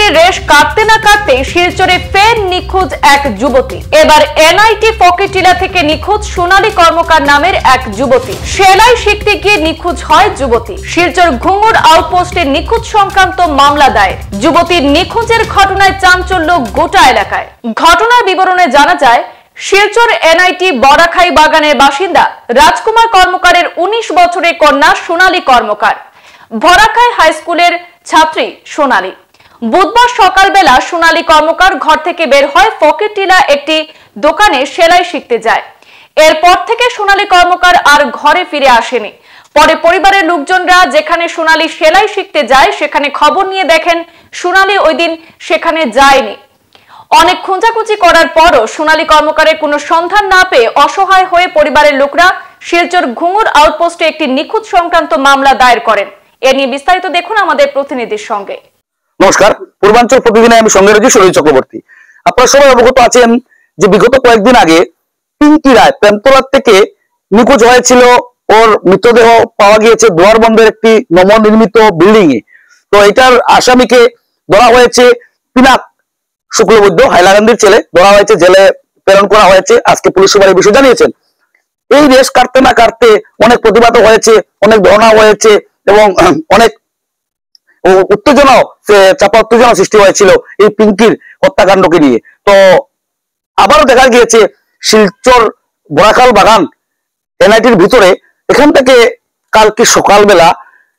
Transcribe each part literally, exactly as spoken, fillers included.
নিখোঁজের রেশ কাটতে না কাটতে শিলচরে ফের নিখোঁজ এক যুবতী। এবার এনআইটি ফকিরটিলা থেকে নিখোঁজ সোনালী কর্মকার নামের এক যুবতী। সেলাই শিখতে গিয়ে নিখোঁজ হয় যুবতী। শিলচর ঘুঙুর আউটপোস্টে নিখোঁজ সংক্রান্ত মামলা দায়ের। যুবতীর নিখোঁজের ঘটনায় চাঞ্চল্য গোটা এলাকায়। ঘটনার বিবরণে জানা যায়, শিলচর এনআইটি বড়াখাই বাগানের বাসিন্দা রাজকুমার কর্মকারের উনিশ বছরের কন্যা সোনালী কর্মকার। বড়াখাই হাই স্কুলের ছাত্রী সোনালী। বুধবার সকালবেলা সোনালী কর্মকার ঘর থেকে বের হয় ফকিরটিলা একটি দোকানে সেলাই শিখতে যায়। এরপর থেকে সোনালী কর্মকার আর ঘরে ফিরে আসেনি। পরে পরিবারের লোকজনরা যেখানে সোনালী সেলাই শিখতে যায় সেখানে খবর নিয়ে দেখেন সোনালী ওই দিন সেখানে যায়নি। অনেক খোঁজাখুঁজি করার পরও সোনালী কর্মকারের কোনো সন্ধান না পেয়ে অসহায় হয়ে পরিবারের লোকরা শিলচর ঘুঙুর আউটপোস্টে একটি নিখোঁজ সংক্রান্ত মামলা দায়ের করেন। এ নিয়ে বিস্তারিত দেখুন আমাদের প্রতিনিধির সঙ্গে। নমস্কার, পূর্বাঞ্চল প্রতিদিনে আমি সঙ্গে রয়েছি শরীর চক্রবর্তী। আপনারা সবাই অবগত আছেন যে বিগত কয়েকদিন আগে পিঙ্কি রায় প্রেমতলা থেকে নিখোঁজ হয়েছিল। ওর মৃতদেহ পাওয়া গিয়েছে দুয়ারবন্দের একটি নবনির্মিত বিল্ডিং এ। তো এটার আসামিকে ধরা হয়েছে পিনাক শুক্লবৈদ্য, হাইলাকান্দির ছেলে, ধরা হয়েছে, জেলে প্রেরণ করা হয়েছে। আজকে পুলিশ সুপার এই বিষয় জানিয়েছেন। এই রেশ কাটতে না কাটতে অনেক প্রতিবাদ হয়েছে, অনেক ধর্ণা হয়েছে এবং অনেক উত্তেজনা চাপা উত্তেজনা সৃষ্টি হয়েছিল এই পিঙ্কির হত্যাকাণ্ডকে নিয়ে। তো আবারও দেখা গিয়েছে শিলচর বড়াখাল বাগান এনআইটির ভিতরে, এখান থেকে কালকে সকালবেলা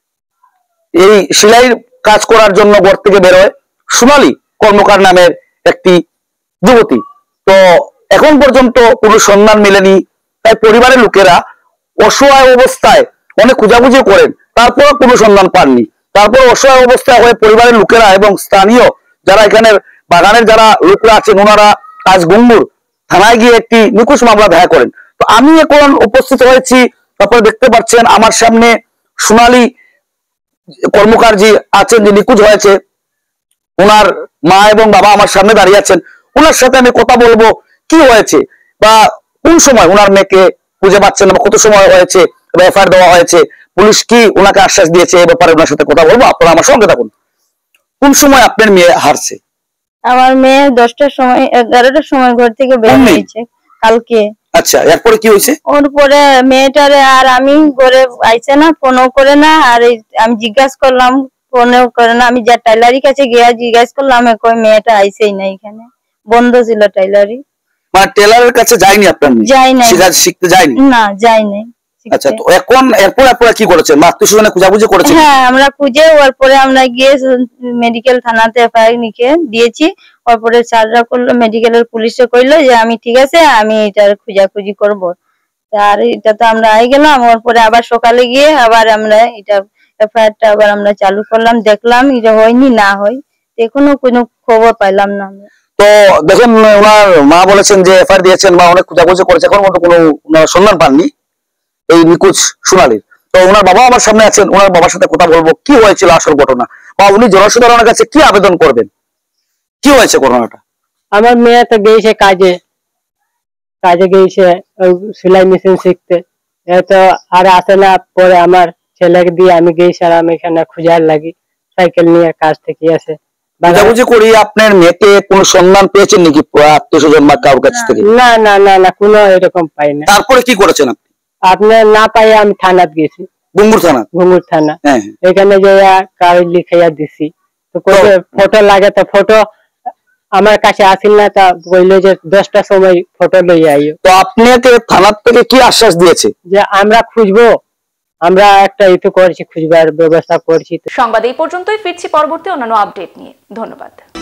এই সেলাইয়ের কাজ করার জন্য ঘর থেকে বেরোয় সোনালী কর্মকার নামের একটি যুবতী। তো এখন পর্যন্ত কোনো সন্ধান মেলেনি। তাই পরিবারের লোকেরা অসহায় অবস্থায় অনেক খোঁজাখুঁজি করেন, তারপরও কোনো সন্ধান পাননি। তারপর অসহায় অবস্থায় হয়ে পরিবারের লোকেরা এবং স্থানীয় যারা এখানের বাগানের যারা লোকরা আছেন ওনারা আজ ঘুঙুর থানায় গিয়ে একটি নিখোঁজ মামলা দায়ের করেন। তো আমি এখন উপস্থিত হয়েছি, আপনারা দেখতে পাচ্ছেন আমার সামনে সোনালী কর্মকার জি আছেন, যে নিখোঁজ হয়েছে। ওনার মা এবং বাবা আমার সামনে দাঁড়িয়ে আছেন। ওনার সাথে আমি কথা বলবো কি হয়েছে বা কোন সময় ওনার মেয়েকে খুঁজে পাচ্ছেন বা কত সময় হয়েছে বা এফআইআর দেওয়া হয়েছে, পুলিশ কি ওনাকে আশ্বাস দিয়েছে, এ ব্যাপারে ওনার সাথে কথা বলবো। আপনারা আমার সঙ্গে থাকুন। কোন সময় আপনার মেয়ে হারছে? আমার মেয়ে দশটার সময় এগারোটার সময় ঘর থেকে বের হয়েছে কালকে। আচ্ছা, এরপরে কি হয়েছে? ওর পরে মেয়েটারে আর আমি ঘরে আইছে না, ফোনও করে না। আর আমি জিজ্ঞাসা করলাম, ফোনেও করে না। আমি যা টাইলারি কাছে গিয়ে জিজ্ঞাসা করলাম, কই মেয়েটা আইছেই না, এখানে বন্ধ ছিল টাইলারি। মানে টেলারের কাছে যায়নি আপনার মেয়ে? যাই নাই, শিখতে যায়নি। না যাই নাই। আচ্ছা, তো এখন এরপর আপনারা কি করেছেন? আত্মীয় স্বজনে খোঁজাখুঁজি করেছেন? হ্যাঁ, আমরা খুঁজে ওর পরে আমরা গিয়ে মেডিকেল থানাতে এফআইআর লিখে দিয়েছি। ওর পরে স্যাররা করলো, মেডিকেলের পুলিশে কইলো যে আমি ঠিক আছে, আমি এটার খোঁজাখুঁজি করবো। আর এটা তো আমরা আই গেলাম। ওর পরে আবার সকালে গিয়ে আবার আমরা এটা এফআইআরটা আবার আমরা চালু করলাম, দেখলাম এটা হয়নি না হয়, এখনো কোনো খবর পাইলাম না। তো দেখেন, ওনার মা বলেছেন যে এফআইআর দিয়েছেন বা অনেক খোঁজাখুঁজি করেছে, এখন মতো কোনো সন্ধান পাননি এই নিখোঁজ সোনালীর। তো ওনার বাবা আমার সামনে আছেন, ওনার বাবার সাথে কথা বলবো কি হয়েছিল আসল ঘটনা, বা উনি জনসাধারণের কাছে কি আবেদন করবেন, কি হয়েছে ঘটনাটা। আমার মেয়ে তো গিয়েছে কাজে, কাজে গিয়েছে সেলাই মেশিন শিখতে, তো আর আসে না। পরে আমার ছেলেকে দিয়ে আমি গিয়েছিলাম এখানে খুঁজার লাগি, সাইকেল নিয়ে কাজ থেকে আসে। বুঝাবুঝি করি আপনার মেয়েকে কোনো সন্ধান পেয়েছেন নাকি আত্মীয় স্বজন বা কারোর কাছ থেকে? না না না না, কোনো এরকম পাই না। তারপরে কি করেছেন আপনি? আপনার না পাই আমি থানাত গেছি, ঘুঙুর থানা। ঘুঙুর থানা, এখানে যাইয়া কাগজ লিখাইয়া দিছি। তো ফটো লাগে, তো ফটো আমার কাছে আসিল না, তা বললো যে দশটার সময় ফটো লইয়া আইও। তো আপনাকে থানার থেকে কি আশ্বাস দিয়েছে? যে আমরা খুঁজবো, আমরা একটা ইতো করছি, খুঁজবার ব্যবস্থা করছি। সংবাদ এই পর্যন্তই, ফিরছি পরবর্তী অন্যান্য আপডেট নিয়ে। ধন্যবাদ।